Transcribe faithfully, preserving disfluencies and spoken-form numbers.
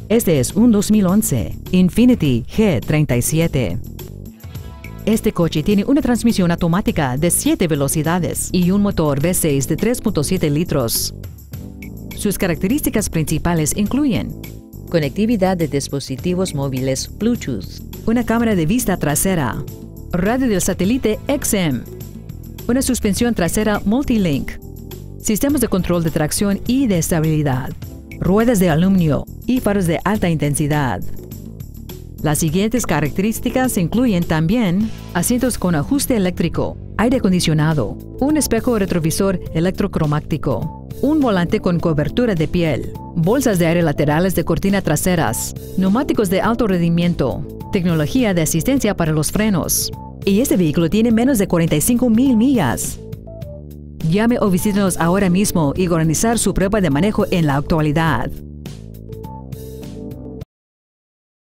Este es un dos mil once Infiniti G treinta y siete. Este coche tiene una transmisión automática de siete velocidades y un motor V seis de tres punto siete litros. Sus características principales incluyen conectividad de dispositivos móviles Bluetooth, una cámara de vista trasera, radio del satélite X M, una suspensión trasera Multilink, sistemas de control de tracción y de estabilidad, ruedas de aluminio y faros de alta intensidad. Las siguientes características incluyen también asientos con ajuste eléctrico, aire acondicionado, un espejo retrovisor electrocromático, un volante con cobertura de piel, bolsas de aire laterales de cortina traseras, neumáticos de alto rendimiento, tecnología de asistencia para los frenos. Y este vehículo tiene menos de cuarenta y cinco mil millas. Llame o visítenos ahora mismo y organizar su prueba de manejo en la actualidad.